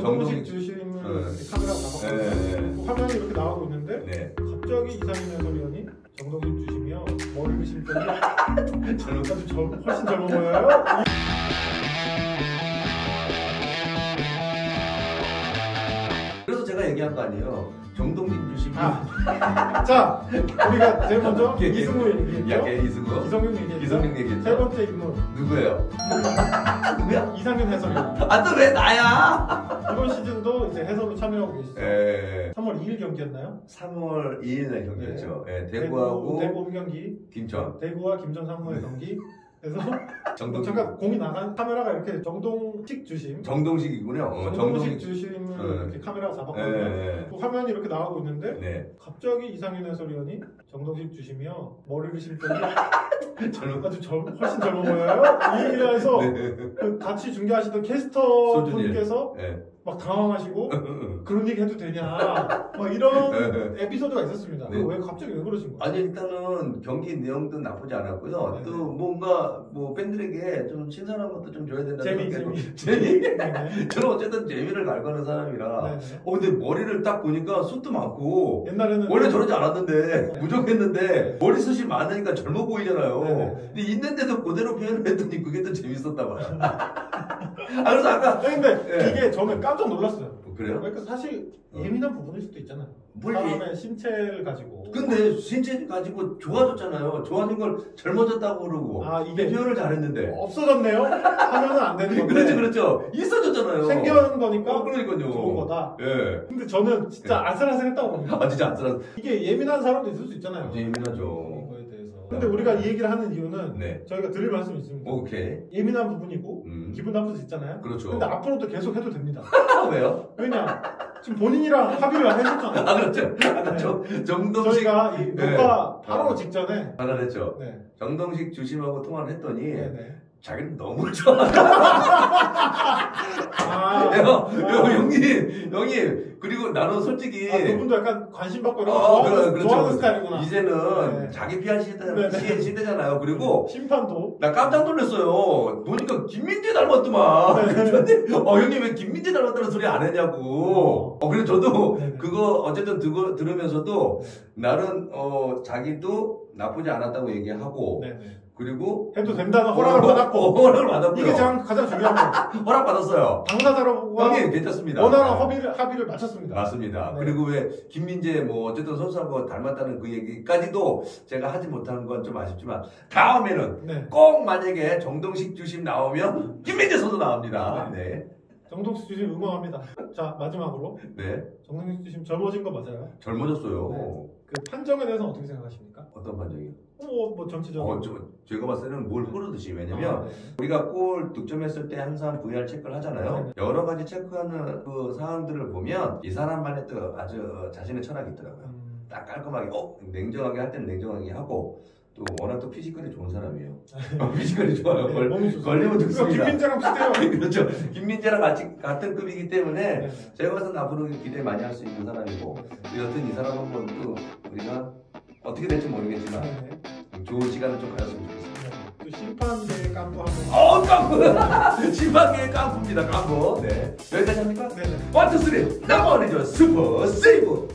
정동식 주심을 카메라 잡았거든요. 화면이 이렇게 나가고 있는데 갑자기 이상민 해설위원이 정동식 주심이요 머리를 심더니 아주 훨씬 젊어 보여요. 그래서 제가 얘기한 거 아니에요. 정동식 주심이. 자, 우리가 제일 먼저 이승우 얘기했죠. 이승우. 기성용 얘기했죠. 기성용 얘기했죠. 세 번째 인물 누구예요? 누구야? 이상민 해설위원. 아, 또 왜 나야? 이번 시즌도 이제 해설로 참여하고 계시죠. 3월 2일 경기였나요? 3월 2일 날 경기였죠. 대구하고 대구 홈경기. 김천. 대구와 김천 상무의 경기. 그래서 잠깐 공이 나간 카메라가 이렇게 정동식 주심. 정동식이군요. 정동식 주심을 이렇게 카메라가 잡았거든요. 화면이 이렇게 나가고 있는데 갑자기 이상윤 해설위원이 정동식 주심이요 머리를 심더니 아주 훨씬 젊어 보여요. 이 얘기를 해서 그 같이 중계하시던 캐스터 분께서 막 당황하시고 그런 얘기 해도 되냐 막 이런 에피소드가 있었습니다. 왜 갑자기 왜 그러신 거예요? 아니 일단은 경기 내용도 나쁘지 않았고요. 또 뭔가 뭐 팬들에게 좀 신선한 것도 좀 줘야 된다. 재미. 저는 어쨌든 재미를 갈구하는 사람이라. 근데 머리를 딱 보니까 숱도 많고 옛날에는 원래 저러지 않았는데 부족했는데 머리숱이 많으니까 젊어 보이잖아요. 근데 있는데도 그대로 표현을 했더니 그게 더 재밌었다 봐요. 그래서 아까 근데 이게 저는 깜짝 놀랐어요. 그래요? 그러니까 사실 예민한 부분일 수도 있잖아요. 사람의 신체를 가지고. 근데 신체 가지고 좋아졌잖아요. 좋아진 걸 젊어졌다고 그러고. 이게 표현을 잘했는데. 없어졌네요. 하면은 안 되는 건데. 그렇죠. 있어졌잖아요. 생겨난 거니까. 그러니까요. 좋은 거다. 근데 저는 진짜 아슬아슬했다고 봅니다. 진짜 아슬아슬. 이게 예민한 사람도 있을 수 있잖아요. 예민하죠. 근데 우리가 이 얘기를 하는 이유는 저희가 드릴 말씀이 있습니다. 오케이. 예민한 부분이고 기분 나쁠 수 있잖아요. 그렇죠. 근데 앞으로도 계속 해도 됩니다. 왜요? 왜냐? 지금 본인이랑 합의를 하셨잖아요. 그렇죠. 정동식 저희가 이 녹화 바로 직전에 전화를 했죠. 정동식 주심하고 통화를 했더니 자기는 너무 좋아. 형님. 그리고 나는 솔직히. 그분도 약간 관심 받고 이런 거 좋아하는 스타일이구나. 이제는 자기 PR 시대잖아요. 그리고. 심판도. 나 깜짝 놀랐어요. 보니까 김민재 닮았더만. 그런데, 형님 왜 김민재 닮았다는 소리 안 했냐고. 그래서 저도 그거 어쨌든 들으면서도 나는, 자기도 나쁘지 않았다고 얘기하고. 그리고 해도 된다는 허락을 받았고 허락을 받았고요. 이게 가장 중요한 거. 허락 받았어요. 당사자와 형님 괜찮습니다. 원활한 합의를 마쳤습니다. 맞습니다. 그리고 왜 김민재 뭐 어쨌든 선수하고 닮았다는 그 얘기까지도 제가 하지 못한 건 좀 아쉽지만 다음에는 꼭 만약에 정동식 주심 나오면 김민재 선수 나옵니다. 정동식 주심 응원합니다. 자 마지막으로 정동식 주심 젊어진 거 맞아요? 젊어졌어요. 그 판정에 대해서는 어떻게 생각하십니까? 어떤 판정이요? 뭐 전체적으로. 제가 봤을 때는 뭘 흐르듯이. 왜냐면 우리가 골 득점했을 때 항상 VR 체크를 하잖아요. 여러 가지 체크하는 그 상황들을 보면 이 사람만의 또 아주 자신의 철학이 있더라고요. 딱 깔끔하게 냉정하게 할 때는 냉정하게 하고 또 워낙 또 피지컬이 좋은 사람이에요. 피지컬이 좋아요. 걸리면 죽습니다. 김민재랑 비슷해요. 그렇죠. 김민재랑 같은 급이기 때문에 제가 봤을 때 앞으로 기대 많이 할 수 있는 사람이고 여튼 이 사람 한번 또 우리가 어떻게 될지 모르겠지만 좋은 시간을 좀 가졌으면 좋겠습니다. 또 심판계의 깜부 한번. 깜부! 심판계의 깜부입니다. 깜부. 여기까지 합니까? 1, 2, 3 넘버원이죠. 슈퍼 세이브.